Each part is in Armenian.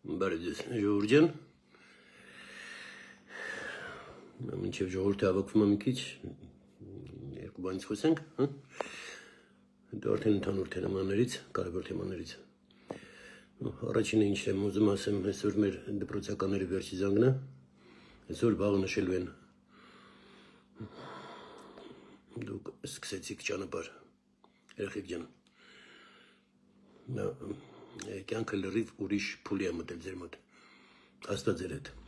Բարև ձեզ, ժողովուրդ ջան։ Մինչև ժողովուրդը հավաքվում է մի քիչ, երկու բանից խոսենք, հա։ Դա արդեն ընդհանուր թեմաներից, կարևոր թեմաներից։ Առաջինը ինչ եմ ուզում ասեմ, այսօր մեր դպրոցականների վերջի զանգն է, այսօր վաղը նշելու են։ Դուք սկսեցիք ճանապարհ, երեխեք ջան։ Կյանքը լրիվ ուրիշ փուլի է մտել ձեր մոտ, Աստված ձեր հետ։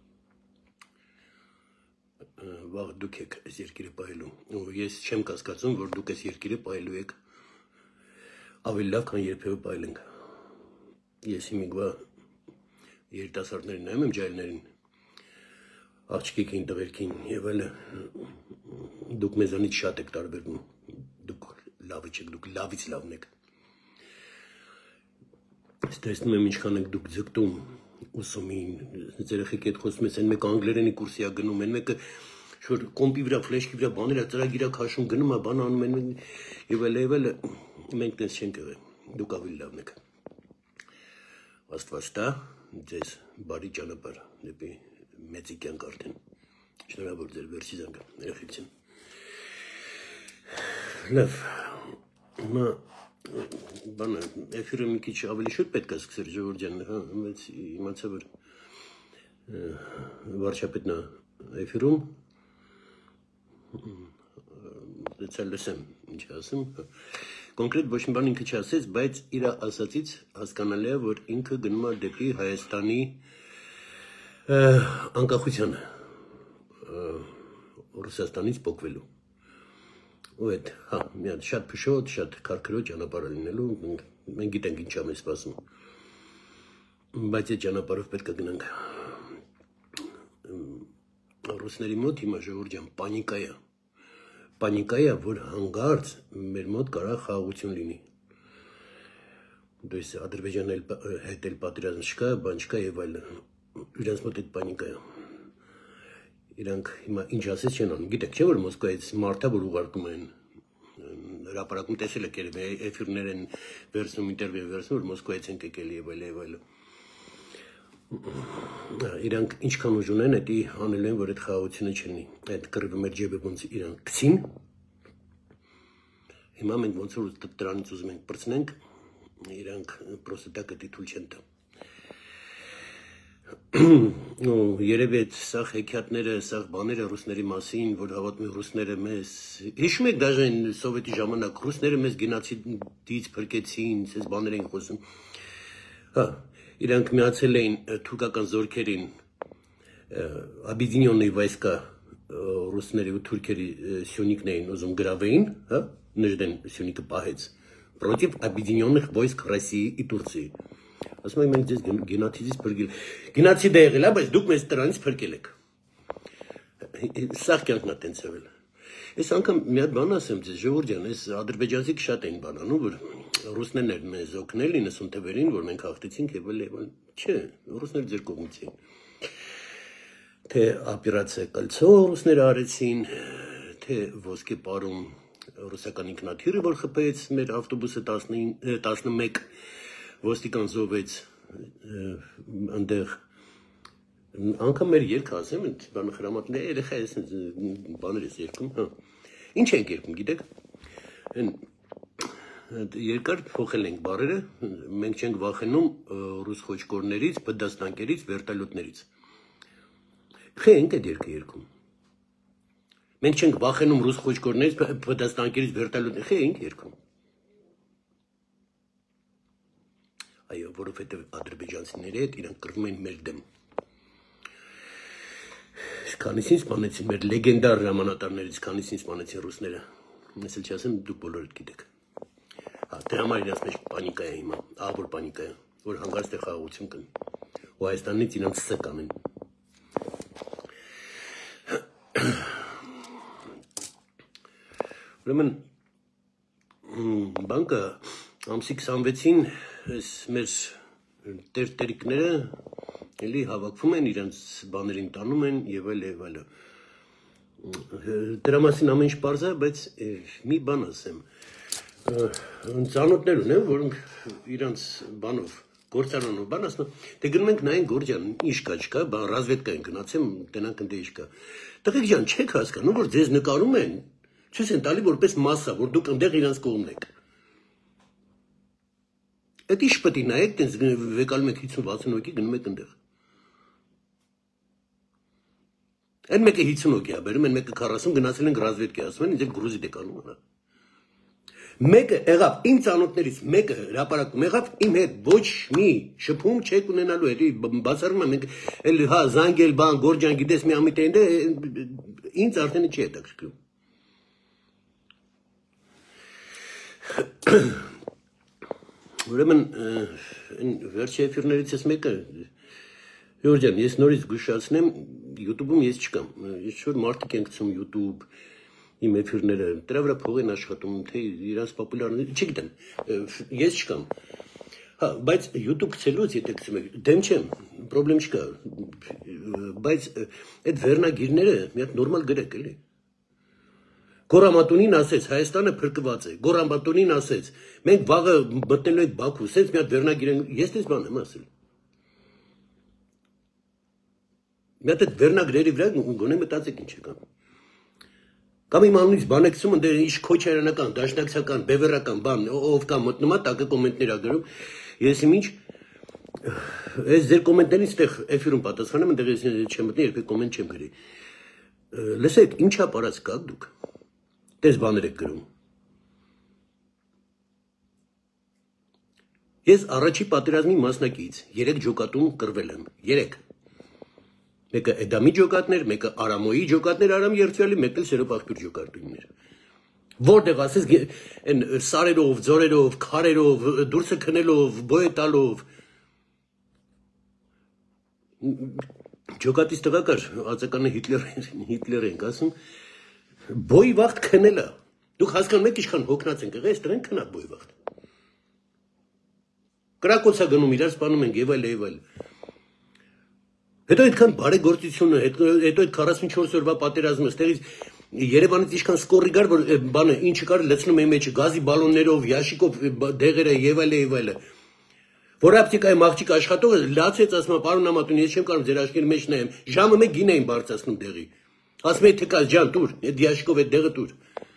Վաղ դուք եք այս երկիրը պահելու, ու ես չեմ կասկածում, որ դուք այս երկիրը պահելու եք ավելի լավ, քան երբևէ պահել ենք։ Ես հիմիկվա երիտասարդներին նայում եմ, ջահելներին, աղջիկին, տղերքին եւ այլը, դուք մեզանից շատ եք տարբերվում, դուք լավը չեք, դուք լավից լավն եք։ Տեսնում եմ ինչքան եք դուք ձգտում ուսումին, երեխեք հետ խոսում ես, այն մեկը անգլերենի կուրսի է գնում, այն մեկը շուտ կոմպի վրա, ֆլեշկի վրա բաներ է, ծրագիր է քաշում, գնում է, բան անում են եւ այլ, մենք տես չենք եղել, դուք ավելի լավն եք։ Աստված տա ձեզ բարի ճանապարհ դեպի մեծի կյանք արդեն։ Շնորհավոր ձեր վերջի զանգը, երեխեք ջան։ Լավ, հիմա բանը, էֆիրը մի քիչ ավելի շուտ պետք է սկսել, ժողովուրդ ջան, հա, իմացա, որ վարչապետն է էֆիրում, դեցա լսեմ, ինչ ասում, կոնկրետ ոչ մի բան ինքը չասեց, բայց իր ասածից հասկանալի է, որ ինքը գնում է դեպի Հայաստանի անկախությանը, Ռուսաստանից փոխվելու։ Ու այդ, հա, մի հատ շատ փշոտ, շատ քարքրոջ ճանապարհ լինելու, մենք գիտենք ինչ է մեզ սպասում։ Բայց այդ ճանապարհով պետք է գնանք։ Ռուսների մոտ հիմա ժողովուրդ ջան պանիկա է։ Պանիկա է, որ հանկարծ մեր մոտ կարող խաղաղություն լինի։ Դες Ադրբեջանի հետ էլ պատերազմ չկա, բան չկա եւ այլն։ Իրանց մոտ այդ պանիկա է։ Իրանք հիմա ինչ ասես չեն անում, գիտեք չէ՞ որ Մոսկվայից մարդա որ ուղարկում են հրապարակում տեսել եք էֆիրներ են վերցնում ինտերվյու վերցնում որ Մոսկվայից են եկել եւ այլ իրանք ինչքան ուժ ունեն դա անելու են որ այդ խաղաղությունը չլինի այդ կռվը մեր ջեբը ոնց իրանք գցին հիմա մենք ոնց որ դրանից ուզում ենք բրցնենք իրանք պրոստը դա կդի թույլ չեն տա Երևի այդ սաղ հեքիաթները, սաղ բաները ռուսների մասին, որ հավատում են ռուսները մեզ, հիշում եք դաժե սովետի ժամանակ, ռուսները մեզ գենոցիդից փրկեցին, այս բաներ էին խոսում, հա, իրանք միացել էին թուրքական զորքերին, Объединенные войска ռուսների ու թուրքերի սյունիկն էին ուզում գրավեին, հա, Նժդեն սյունիկը պահեց, против Объединенных войск России и Турции Ասում եմ մենք ձեզ գենոցիդից փրկել Գենոցիդ է եղել, բայց դուք մեզ տրանից փրկել եք Սաղ կյանքն է տենց եղել Ես անգամ մի հատ բան ասեմ ձեզ ժողովուրդ ջան, ես ադրբեջանցիք շատ էին բանանում, որ ռուսներն են մեզ օգնել 90 թվերին, որ մենք հաղթեցինք եւ այլ Չէ, ռուսները ձեր կողմից էին Թե օպերացիա Կալցո ռուսները արեցին, թե ոսկե պարում ռուսական ինքնաթիռը որ խփեց մեր ավտոբուսը 11 ոստիկան զովեց այնտեղ անգամ մեր երգը ասեմ բանը հրամատներ երեխա ես բաներ ես երգում հա ինչ ենք երգում գիտեք այն երկար փոխել ենք բառերը մենք չենք վախենում ռուս խոչկորներից բդաստանկերից վերտալյոտներից խենք այդ երգը երգում մենք չենք վախենում ռուս խոչկորներից բդաստանկերից վերտալյոտներից խենք երգում Այո, որովհետև ադրբեջանցիների հետ իրանք կռվում են մեր դեմ։ Քանիսին սպանեցին մեր լեգենդար հրամանատարներից, քանիսին սպանեցին ռուսները։ Ես էլ չասեմ, դուք բոլորդ գիտեք։ Հա, դրա համար իրանց մեջ պանիկա է հիմա, ահավոր պանիկա է, որ հանկարծ թե խաղաղություն կան։ Ու Հայաստանից իրանց սը կանեն։ Ուրեմն բանկը ամսի 26-ին Այս մեր տերտերիկները էլի հավաքվում են, իրենց բաներին տանում են եւ այլ Դրա մասին ամեն ինչ պարզ է, բայց մի բան ասեմ Ծանոթներ ունեմ, որոնք իրենց բանով գործարանով բան ասում, դե գնում ենք նայեն Գորջան, ինչ կա, չկա, բան ռազվեդկա են գնացեմ, տենանք ընդ ինչ կա։ Տղեկ ջան, չեք հասկանում, որ ձեզ նկարում են, ցույց են տալի որպես մասսա, որ դուք այնտեղ իրանց կողմն եք։ Այդ ինչ պետք է նայեք, տենց վեկալում եք 50-60 հոգի գնում եք այնտեղ։ Այն մեկը 50 հոգի է բերում, այն մեկը 40 գնացել են ռազվեդկա, ասում են ինձ գրուզի դեկանում արա։ Մեկը եղավ իմ ծանոթներից, մեկը հրապարակում եղավ իմ հետ ոչ մի շփում չեք ունենալու, էլի բացառում եմ, մենք էլ հա զանգել բան, Գորջան գիտես մի ամիտ այնտեղ ինձ արդեն չի հետաքրքրում։ Ուրեմն վերջի էֆիրներից ես մեկը Գորջան, ես նորից զգուշացնեմ, YouTube-ում ես չկամ, ես ինչ-որ մարդիկ են գցում YouTube իմ էֆիրները, դրա վրա փող են աշխատում, թե իրանց պոպուլյարներ, չգիտեմ, ես չկամ։ Հա, բայց YouTube գցելուց եթե գցում եք, դեմ չեմ, պրոբլեմ չկա, բայց այդ վերնագիրները մի հատ նորմալ գրեք, էլի։ Գորամատունին ասեց, Հայաստանը փրկված է, Գորամատունին ասեց, մենք վաղը մտնելու ենք Բաքու, սենց մի հատ վերնագիր են, ես դες բան եմ ասել։ Մի հատ այդ վերնագրերի վրա գոնե մտածեք ինչ եկան։ Կամ իմ անունից բան եք ցում, դե ինչ քոչարանական, դաշնակցական, բևեռական բան, ով կա մտնում է, տակը կոմենտներ ա գրում։ Ես ինչ այս ձեր կոմենտներից այդտեղ էֆիրում պատասխանում, այնտեղ ես չեմ մտնի, երբեք կոմենտ չեմ գրի։ Լսեք, ինչա պարած կաք դուք։ Դες բաներ եք գրում։ Ես առաջի պատերազմի մասնակից 3 ջոկատում կռվել եմ, 3։ Մեկը Էդամի ջոկատներ, մեկը Արամոյի ջոկատներ, Արամ Երցյալի, մեկը Սերոպախտուր ջոկատներ։ Որտեղ ասես այն սարերով, ձորերով, քարերով, դուրսը քնելով, բոյ տալով։ Ջոկատից տղա կար, ածականը Հիտլեր ենք ասում, բոյ վաղտ քնելը։ Դուք հասկանում եք ինչքան հոգնած ենք եղել, այստեղ են քնած բոյ վաղտ։ Կրակոցա գնում իրար սպանում ենք եւ այլ։ Հետո այդքան բարեգործությունը, հետո այդ 44 օրվա պատերազմը, այստեղից Երևանից ինչքան սկորի գար, որ բանը ինչը կար լցնում էի մեջը, գազի բալոններով, յաշիկով դեղերը եւ այլ։ Որ ապտիկայի աղջիկ աշխատողը լացեց, ասում է, պարոն Ամատուն, ես չեմ կարող ձեր աչքերի մեջ նայեմ, ժամը 1 գին էին բարձրացնում դեղի։ Ասում է, թե կա ջան, տուր, այդ յաշիկով այդ դեղը տուր։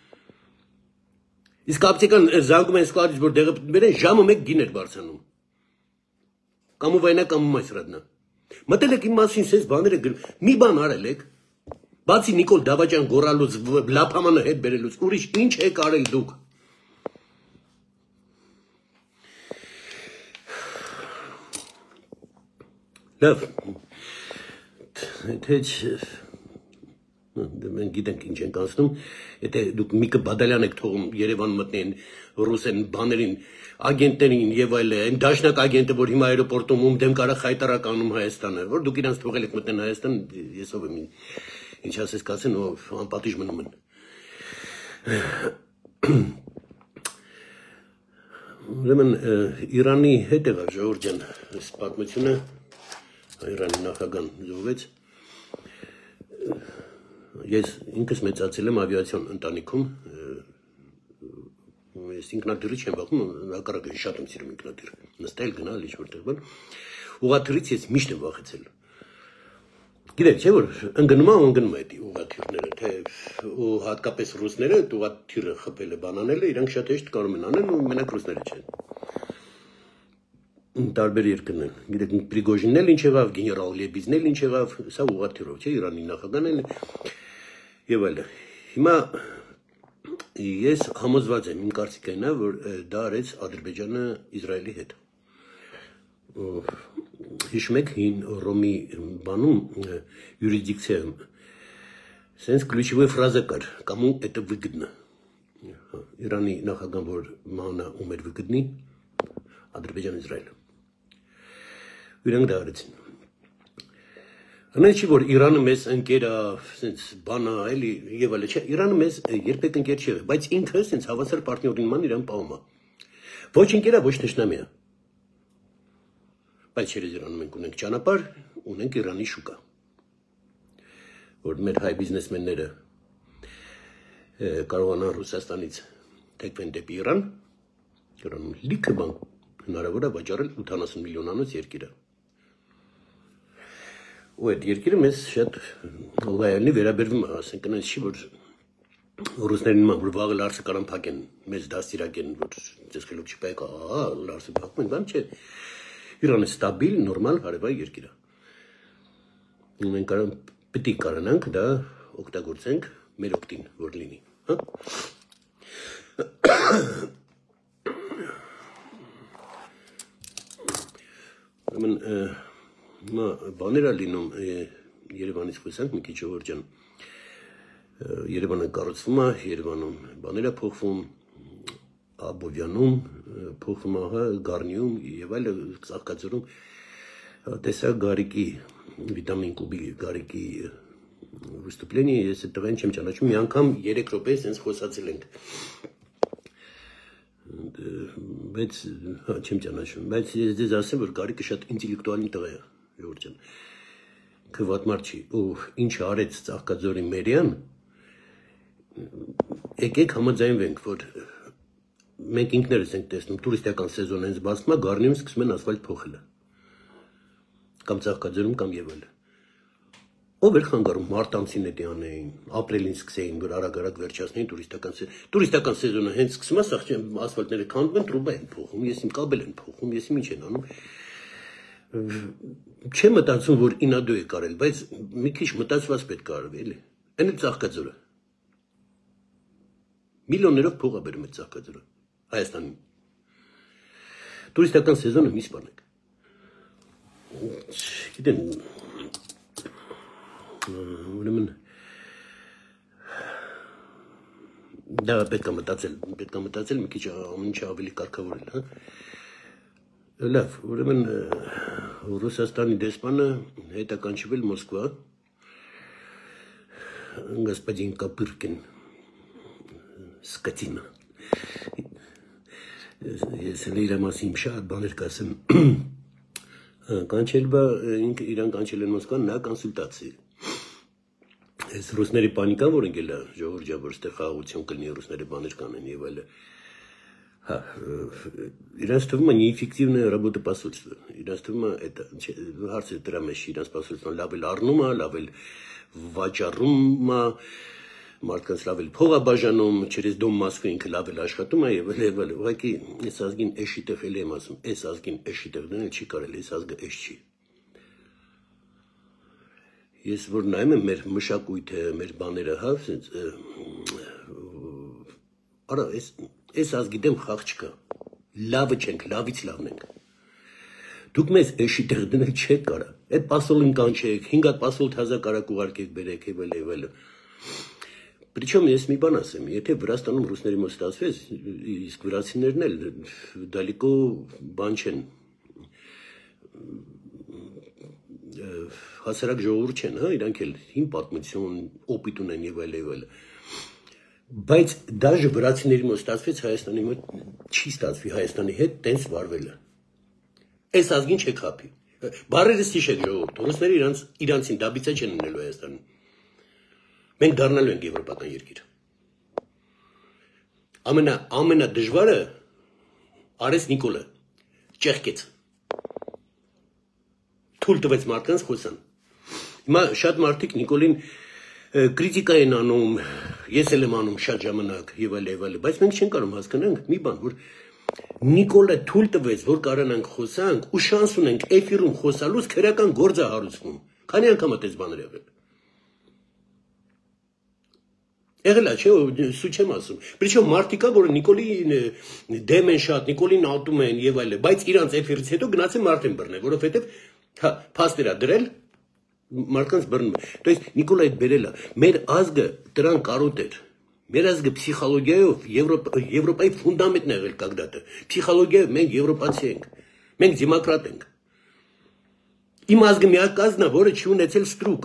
Իսկ ապտիկան զանգում են սկլարից, որ դեղը բերեն, ժամը 1 գին էր բարձրանում։ Կամու վայնա, կամու մայսրատնա։ Մտել եք իմ մասին սենց բաներ եք գրում, մի բան արել եք, բացի Նիկոլ Դավաճան գորալուց, լափամանը հետ բերելուց, ուրիշ ինչ եք արել դուք։ Լավ, թե մենք գիտենք ինչ ենք անցնում, եթե դուք Միկը Բադալյան եք թողում Երևան մտնեն ռուսեն բաներին, ագենտներին եւ այլ, այն դաշնակ ագենտը, որ հիմա աերոպորտում ում դեմ կարա խայտարակ անում Հայաստանը, որ դուք իրանց թողել եք մտնեն Հայաստան, ես ով եմ, ինչ ասես կասեն, ով անպատիժ մնում են։ Ուրեմն Իրանի հետ եղավ Ժողովուրդ ջան, այս պատմությունը Իրանի նախագահան զոհվեց։ Ես ինքս մեծացել եմ ավիացիոն ընտանիքում, ես ինքնաթիռի չեմ վախում, հակառակը շատ եմ սիրում ինքնաթիռ, նստել, գնալ, ինչ-որտեղ բան, ուղղաթիռից ես միշտ եմ վախեցել։ Գիտեք, չէ՞ որ ընկնում է այդ ուղղաթիռները, թե ու հատկապես ռուսները այդ ուղղաթիռը խփելը, բանանելը, իրանք շատ հեշտ կարող են անել ու մենակ ռուսները չեն։ Տարբեր երկրներ, գիտեք, Պրիգոժինն էլ ինչ եղավ, գեներալ Լեբիզն էլ ինչ եղավ, սա ուղղաթիռով, չէ՞, Իրանի նախագահն էլ եւ այլն։ Հիմա ես համոզված եմ, իմ կարծիքն է, որ դա արեց Ադրբեջանը Իսրայելի հետ։ Հիշում եք հին Ռոմի բանում յուրիսդիկցիայում սենց ключевой ֆրազա կար, կому это выгодно։ Իրանի նախագահն որ մանա ում էր выгодնի, Ադրբեջան Իսրայել։ Իրանք դա արեցին։ Հնա չի որ Իրանը մեզ ընկեր է, սենց բանա, էլի եւ այլն, չէ, Իրանը մեզ երբեք ընկեր չի եղել, բայց ինքը սենց հավասար պարտներին ման իրան պահում է։ Ոչ ընկերա, ոչ թշնամի է։ Բայց через Իրանը մենք ունենք ճանապարհ, ունենք Իրանի շուկա։ Որ մեր հայ բիզնեսմենները կարողանան Ռուսաստանից թեքվեն դեպի Իրան, Իրանում լիքը բան հնարավոր է վաճառել 80 միլիոնանոց երկիրը։ Ու այդ երկիրը մեզ շատ լոյալնի վերաբերվում է, ասենք այնպես չի, որ ռուսներին նման, որ վաղը լարսը կարան փակեն, մեզ դաստիարակեն, որ ձեզ խելոք չպայք, լարսը փակում են, բան չէ։ Իրանը ստաբիլ, նորմալ, հարևան երկիր է։ Մենք պետք է կարողանանք դա օգտագործենք մեր օգտին, որ լինի, հա։ Բաներ է լինում Երևանից խոսանք մի քիչ Ժողովուրդ ջան, Երևանը կառուցվում է, Երևանում բաներ է փոխվում, Աբովյանում փոխվում է, Գառնիում եւ այլ Ծաղկաձորում տեսա Գարիկի վիտամին կուբի Գարիկի վստուպլենի, ես այդ տղեն չեմ ճանաչում, մի անգամ 3 րոպե սենց խոսացել ենք, բայց չեմ ճանաչում, բայց ես ձեզ ասեմ, որ Գարիկը շատ ինտելեկտուալին տղա է, Ժողովուրդ ջան, քվատ մարդ չի, ու ինչ արեց Ծաղկաձորի մերյան, եկեք համաձայնվենք, որ մենք ինքներս ենք տեսնում, տուրիստական սեզոնը հենց բացվում է, Գառնիում սկսում են ասֆալտ փոխելը, կամ Ծաղկաձորում, կամ եւ այլն։ Ով էր խանգարում մարտանցին էդի անեին, ապրիլին սկսեին, որ արագ-արագ վերջացնեին տուրիստական սեզոնը հենց սկսում է, ասֆալտները քանդվում են, տրուբա են փոխում, ես իմ կաբել են փոխում, ես իմ ինչ են անում։ Չեմ մտածում, որ ինադու է կարել, բայց մի քիչ մտածված պետք է արվի, էլի։ Այն է Ծաղկաձորը։ Միլիոններով փող է բերում այդ Ծաղկաձորը Հայաստանին։ Տուրիստական սեզոնը մի սպանեք։ Գիտեն, ուրեմն դա պետք է մտածել մի քիչ ամեն ինչ ավելի կարգավորել, հա։ Լավ, ուրեմն Ռուսաստանի դեսպանը հետականչվել Մոսկվա, господин Կապիրկին, սկատինա։ Ես իր մասին շատ բաներ կասեմ։ Կանչել բա իրան կանչել են Մոսկվա նա կոնսուլտացի։ Այս ռուսների պանիկան, որ ընկել է Ժողովուրդ ջան, որ ստեղ խաղաղություն կլինի, ռուսների բաներ կանեն եւ այլն։ Հա, իրանց թվում է неэффективная работа посольства։ Իրանց թվում է այդ հարցը դրա մեջ իրանց посольствան լավ էլ առնում է, լավ էլ վաճառում է, մարդկանց լավ էլ փող է բաժանում, через дом Москвы ինքը լավ էլ աշխատում է եւ այլն։ Ուղղակի այս ազգին էշի տեղ էլ եմ ասում, այս ազգին էշի տեղ դնել չի կարելի, այս ազգը էշ չի։ Ես որ նայում եմ մեր մշակույթը, մեր բաները, հա, արա, այս ազգի դեմ խաղ չկա, լավը չենք, լավից լավն ենք, դուք մեզ էշի տեղ դնել չեք կարա, այդ պասոլին կանչեք, 5 հատ պասոլ թազա կարակ ուղարկեք բերեք եւ այլն։ Причем ես մի բան ասեմ, եթե Վրաստանում ռուսների մոտ ստացվեց, իսկ վրացիներն էլ դալիկո բան չեն, հասարակ ժողովուրդ չեն, հա, իրանք էլ հին պատմություն, օպիտ ունեն եւ այլն։ Բայց դաժե վրացիների մոտ ստացվեց, Հայաստանի մոտ չի ստացվի Հայաստանի հետ տենց վարվելը։ Այս ազգին չեք խափի։ Բարերս հիշեք ժողովուրդ, ռուսները իրանցին դաբիցա չեն ունելու Հայաստանում։ Մենք դառնալու ենք եվրոպական երկիր։ Ամենադժվարը արեց Նիկոլը, ճեղքեց։ Թույլ տվեց մարդկանց խոսան։ Հիմա շատ մարդիկ Նիկոլին կրիտիկա են անում, ես էլ եմ անում շատ ժամանակ եւ այլն, բայց մենք չենք կարող հասկանանք մի բան, որ Նիկոլը թույլ տվեց, որ կարողանանք խոսանք ու շանս ունենք էֆիրում խոսալուց քրական գործ է հարուցվում։ Քանի անգամ է դες բաներ եղել։ Եղել է, չէ, սու չեմ ասում։ Причем մարդիկա, որ Նիկոլի դեմ են շատ, Նիկոլին ատում են եւ այլն, բայց իրանց էֆիրից հետո գնացին մարդ են բռնել, որովհետեւ փաստեր է դրել մարդկանց բռնում։ То есть Նիկոլը այդ բերել է։ Մեր ազգը դրան կարոտ էր։ Մեր ազգը պսիխոլոգիայով Եվրոպայի ֆունդամենտն է եղել когда-то։ Պսիխոլոգիայով մենք եվրոպացի ենք։ Մենք դեմոկրատ ենք։ Իմ ազգը միակ ազգն է, որը չի ունեցել ստրուկ։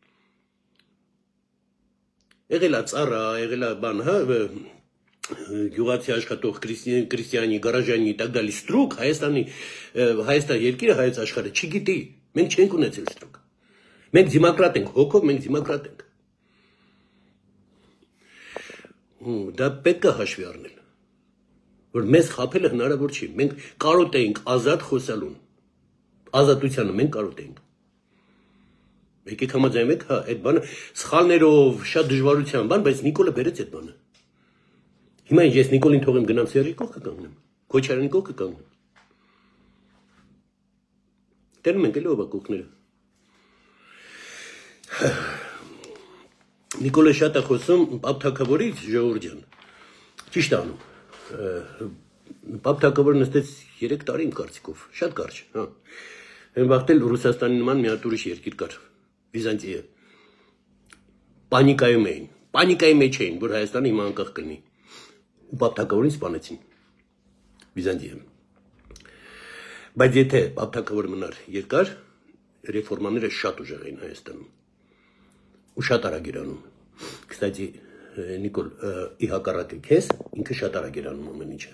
Եղել է ծառա, եղել է բան, հա, գյուղացի աշխատող քրիստիանի, գարաժանի и так далее, ստրուկ Հայաստան երկիրը, հայոց աշխարհը չգիտի։ Մենք չենք ունեցել ստրուկ։ Մենք դեմոկրատ ենք, հոգով մենք դեմոկրատ ենք։ Դա պետք է հաշվի առնել։ որ մեզ խաբելը հնարավոր չի։ Մենք կարոտ էինք ազատ խոսալուն։ Ազատությանը մենք կարոտ էինք։ Եկեք համաձայնվեք, հա, այդ բանը սխալներով, շատ դժվարության բան, բայց Նիկոլը բերեց այդ բանը։ Հիմա ես Նիկոլին թողեմ գնամ Սերժի կողքը կանգնեմ, Քոչարյանի կողքը կանգնեմ։ Տերնում ենք էլի ով է կողքները։ Նիկոլը շատ է խոսում Պապ Թագավորից, ժողովուրդ ջան։ Ճիշտ անում։ Պապ Թագավորը նստեց 3 տարի իմ կարծիքով, շատ կարճ, հա։ Են վախտել Ռուսաստանի նման մի հատ ուրիշ երկիր կար, Վիզանտիա։ Պանիկայում էին, պանիկայի մեջ էին, որ Հայաստանը հիմա անկախ կլինի։ Ու Պապ Թագավորին սպանեցին Վիզանտիայում։ Բայց եթե Պապ Թագավորը մնար երկար, ռեֆորմաները շատ ուժեղ էին Հայաստանում։ Ու շատ արագ էր անում։ Կստати, Նիկոլ, ի հակառակը քեզ, ինքը շատ արագ էր անում ամեն ինչը։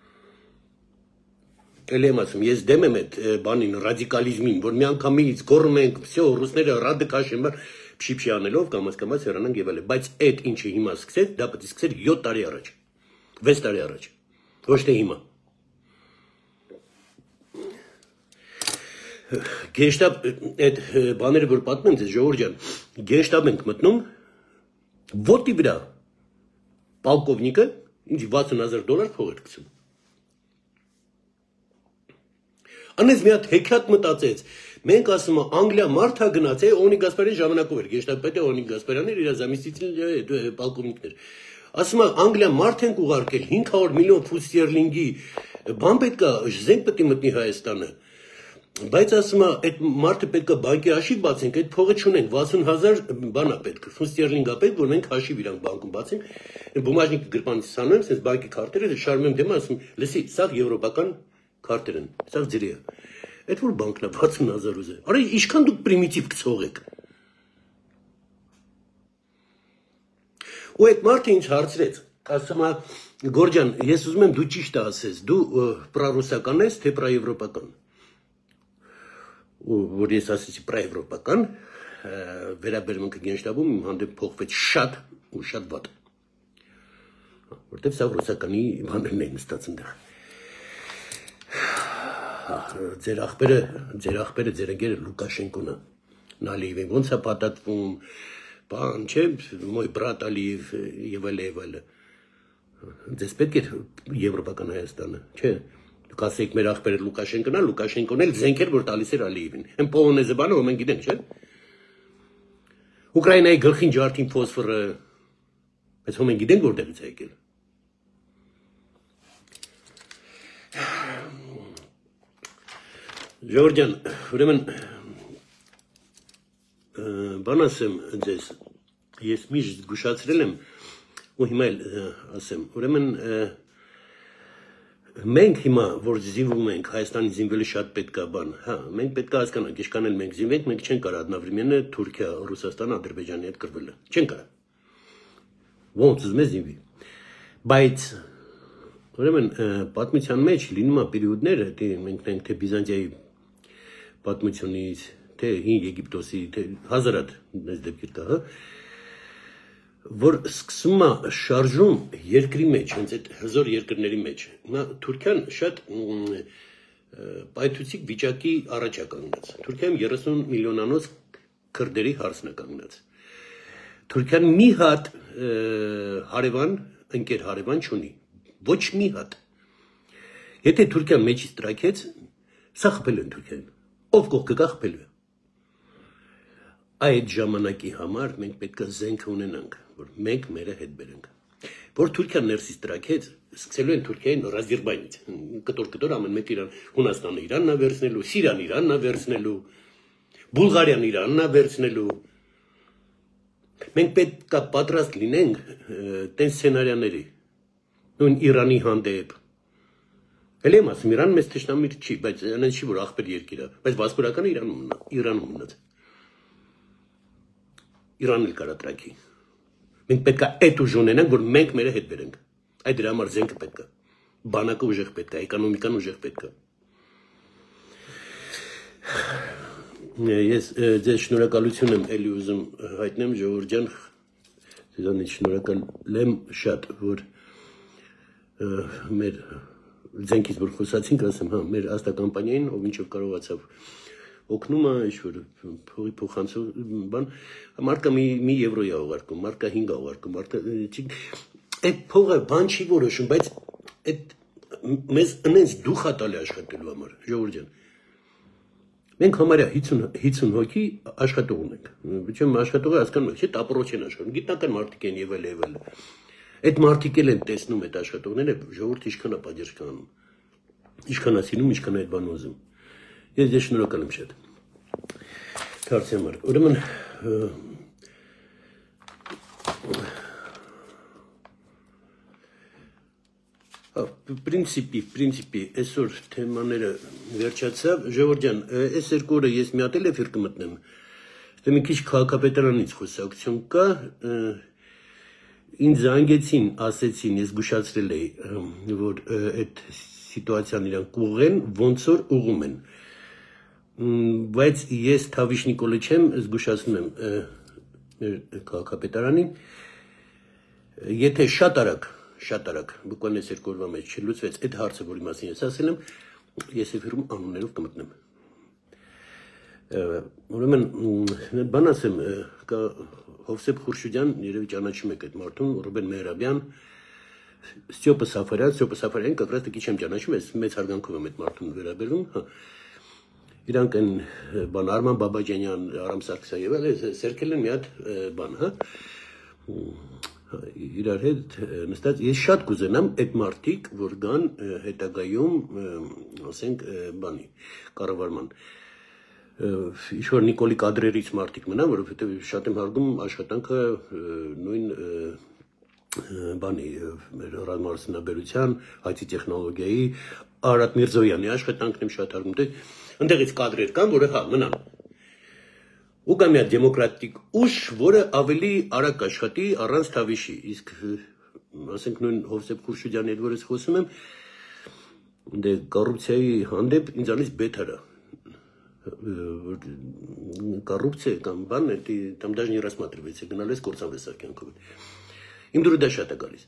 Էլ եմ ասում, ես դեմ եմ այդ բանին, ռադիկալիզմին, որ մի անգամից գոռում ենք, всё, ռուսները ռադը քաշեն, փշի անելով կամաց հեռանանք եւ այլն, բայց այդ ինչը հիմա սկսեց, դա պետք է սկսեր 7 տարի առաջ, 6 տարի առաջ, ոչ թե հիմա։ Գեշտաբ այդ բաները որ պատմեմ ձեզ ժողովուրդ ջան, գեշտաբ ենք մտնում, ոտի վրա պոլկովնիկը ինձ $60,000 փող էր գցում։ Անես մի հատ հեքիաթ մտածեց, մենք ասում ենք Անգլիա մարդա գնաց, Օնի Գասպարյանի ժամանակով էր, գեշտապետը Օնի Գասպարյանն էր, իր զամիստитель պոլկովնիկներ։ Ասում ենք Անգլիա մարդ ենք ուղարկել 500 միլիոն ֆունտ ստերլինգի, բան պետք է, զենք պետք է մտնի Հայաստանը։ Բայց ասում եմ, այդ մարդը պետք է բանկի հաշիվ բացենք, այդ փողը չունենք, 60,000 բան է պետք, ֆունտ ստերլինգ է պետք, որ մենք հաշիվ իրանք բանկում բացենք, բումաժնիկ գրպանից սանում եմ, sense բանկի քարտերը շարում եմ դեմը, ասում, լսի, սա եվրոպական քարտեր են, սա ձրի է։ Այդ որ բանկն է 60,000 ուզե։ Արա ինչքան դուք պրիմիտիվ գցող եք։ Ու այդ մարդը ինձ հարցրեց, ասում է, Գորջան, ես ուզում եմ դու ճիշտ ասես, դու պրառուսական ես, թե պրաեվրոպական։ Որ ես ասեցի պրաեվրոպական, վերաբերմունքը գենշտաբում իմ հանդեպ փոխվեց շատ ու շատ վատ։ Որտեվ սա ռուսականի բաներն էին նստած այնտեղ։ Ձեր ախպերը, ձեր ընկերը Լուկաշենկոն է, Ալիևին ոնց է պատատվում, բան, չէ, մոյ բրատ Ալիև եւ այլն։ Ձեզ պետք է եվրոպական Հայաստանը, չէ։ Դուք ասեք մեր ախպերը Լուկաշենկոն է, Լուկաշենկոն էլ զենքեր որ տալիս էր Ալիևին։ Այն պոլոնեզը բանը ո մենք գիտենք, չէ։ Ուկրաինայի գլխին ջարդին ֆոսֆորը, բայց ո մենք գիտենք որտեղից է եկել։ Ժողովուրդ ջան, ուրեմն բան ասեմ ձեզ, ես միշտ զգուշացրել եմ ու հիմա էլ ասեմ, ուրեմն մենք հիմա որ զինվում ենք, Հայաստանի զինվելը շատ պետք է բան, հա, մենք պետք է հասկանանք, ինչքան էլ մենք զինվենք, մենք չենք կարող одновременно Թուրքիա, Ռուսաստան, Ադրբեջանի հետ կռվելը, չենք կարող։ Ոնց ուզում ես զինվի։ Բայց ուրեմն պատմության մեջ լինում է պերիոդները, մենք ենք թե Բիզանտիայի պատմությունից, թե հին Եգիպտոսի, թե հազարատ այս դեպքեր կա, հա, որ սկսում է շարժում երկրի մեջ, հենց այդ հզոր երկրների մեջ։ Հիմա Թուրքիան շատ պայթուցիկ վիճակի առաջ է կանգնած։ Թուրքիայում 30 միլիոնանոց քրդերի հարցն է կանգնած։ Թուրքիան մի հատ հարևան, ընկեր հարևան չունի, ոչ մի հատ։ Եթե Թուրքիան մեջից տրաքեց, սա խփել են Թուրքիային, ով կողքը կա խփելու է։ Այդ ժամանակի համար մենք պետք է զենք ունենանք, որ մենք մերը հետ բերենք։ Որ Թուրքիան ներսից տրաքեց, սկսելու են Թուրքիային ռազիրբայնից, կտոր ամեն մեկ Իրան, Հունաստանը Իրանն է վերցնելու, Սիրիան Իրանն է վերցնելու, Բուլղարիան Իրանն է վերցնելու։ Մենք պետք է պատրաստ լինենք տեն սցենարիաների, նույն Իրանի հանդեպ։ Էլ եմ ասում, Իրան մեզ թշնամի չի, բայց այնպես չի, որ ախպեր երկիր է, բայց վասպուրականը Իրանում մնաց։ Իրանն էլ կարա տրակի։ Մենք պետք է այդ ուժ ունենանք, որ մենք մերը հետ բերենք։ Այդ դրա համար զենքը պետք է, բանակը ուժեղ պետք է, էկոնոմիկան ուժեղ պետք է։ Ես ձեզ շնորհակալություն եմ էլի ուզում հայտնեմ, ժողովուրդ ջան, ձեզանից շնորհակալ եմ շատ, որ մեր ձենքից որ խոսացինք, ասեմ, հա, մեր աստակամպանիային, ով ինչով կարողացավ օգնում է, ինչ-որ փողի փոխանցող բան, մարդը մի եվրո է ուղարկում, մարդը 5 է ուղարկում, մարդը այդ փողը բան չի որոշում, բայց այդ մեզ ընենց դուխ է տալի աշխատելու համար, ժողովուրդ ջան։ Մենք համարյա 50 հոգի աշխատող ունենք, չեմ աշխատողը հասկանում եք, չէ, տապորոչ են աշխատում, գիտնական մարդիկ են եւ այլ։ Այդ մարդիկ էլ են տեսնում այդ աշխատողները, ժողովուրդը ինչքան է պատժ կանում, ինչքան է սիրում, ինչքան է այդ բանը ուզում։ Ես շնորհակալ եմ շատ։ Դարձի համար, ուրեմն Պրինցիպի, այսօր թեմաները վերջացավ, ժողովուրդ ջան, այս 2 օրը ես մի հատ էլ էֆիր կմտնեմ, մի քիչ քաղաքապետարանից խոսակցություն կա, ինձ զանգեցին, ասեցին, ես զգուշացրել էի, որ այդ սիտուացիան իրանք կուղղեն, ոնց որ ուղղում են, բայց ես Թավիշ Նիկոլը չեմ, զգուշացնում եմ քաղաքապետարանին, եթե շատ արագ, բուկվան այս 2 օրվա մեջ չլուծվեց այդ հարցը, որի մասին ես ասել եմ, ես էֆիրում անուններով կմտնեմ։ Ուրեմն բան ասեմ, Հովսեփ Խուրշուդյան, երևի ճանաչում եք այդ մարդուն, Ռուբեն Մեհրաբյան, Ստյոպը Սաֆարյան, как раз таки չեմ ճանաչում, ես մեծ հարգանքով եմ այդ մարդուն վերաբերվում, իրանք են բան Արման Բաբաջանյան, Արամ Սարգսյան եւ այլ սերկել են մի հատ բան, հա։ Իրար հետ նստած, ես շատ կուզենամ այդ մարդիկ, որ գան հետագայում, ասենք, բանի, կառավարման, ինչ-որ Նիկոլի կադրերից մարդիկ մնան, որովհետև շատ եմ հարգում աշխատանքը նույն բանի, մեր ռազմարդյունաբերության, IT տեխնոլոգիայի, Արարատ Միրզոյանի աշխատանքն եմ շատ հարգում, ընդեղից կադրեր կան, որը հա, մնան։ Ու կա մի հատ դեմոկրատիկ ուժ, որը ավելի արագ աշխատի առանց Թավիշի, իսկ ասենք նույն Հովսեփ Խուրշուդյանի հետ որ ես խոսում եմ, դե կոռուպցիայի հանդեպ ինձանից բեթար է։ Կոռուպցիա կամ բան, там даже не рассматривается, գնալու ես կործանվես կյանքով։ Իմ դուրը դա շատ է գալիս։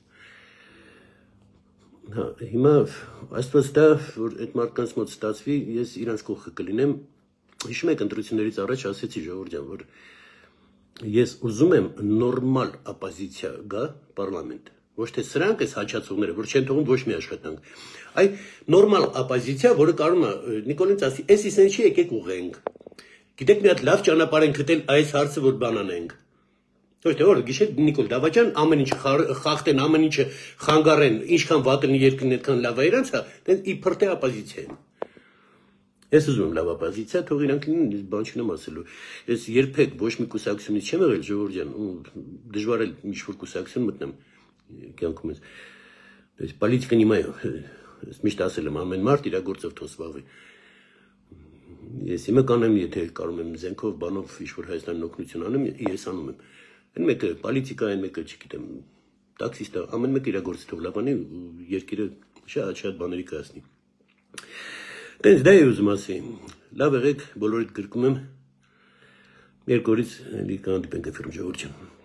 Հա, հիմա աստված տա, որ այդ մարդկանց մոտ ստացվի, ես իրանց կողքը կլինեմ, հիշում եք ընտրություններից առաջ ասեցի ժողովուրդ ջան, որ ես ուզում եմ նորմալ ապոզիցիա գա պարլամենտ, ոչ թե սրանք այս հաճացողները, որ չեն թողում ոչ մի աշխատանք, այ նորմալ ապոզիցիա, որը կարող է Նիկոլինց ասի, էս իսեն չի եկեք ուղենք, գիտեք մի հատ լավ ճանապարհ են գտել այս հարցը, որ բան անենք, ոչ թե որ գիշեր Նիկոլ Դավաճան ամեն ինչ խախտեն, ամեն ինչը խանգարեն, ինչքան վատ լինի երկրին այդքան լավ է իրանց, դե իբր թե ապոզիցիա են։ Ես ուզում եմ լավ ապոզիցիա, թող իրանք լինեն, բան չունեմ ասելու։ Ես երբեք ոչ մի կուսակցությունից չեմ եղել, ժողովուրդ ջան, ու դժվար է ինչ-որ կուսակցություն մտնեմ կյանքում ես։ Դες պոլիտիկան իմա է, միշտ ասել եմ, ամեն մարդ իր գործով թող զբաղվի։ Ես իմը կանեմ, եթե կարող եմ զենքով, բանով ինչ-որ Հայաստանին օգնություն անեմ, ես անում եմ։ Այն մեկը պոլիտիկա, այն մեկը, չգիտեմ, տաքսիստը, ամեն մեկը իր գործը թող լավ անի, երկիրը շատ բաների կհասնի։ Տենց դա է ուզում ասի, լավ եղեք, բոլորիդ գրկում եմ, 2 օրից կհանդիպենք էֆիրում ժողովուրդ ջան։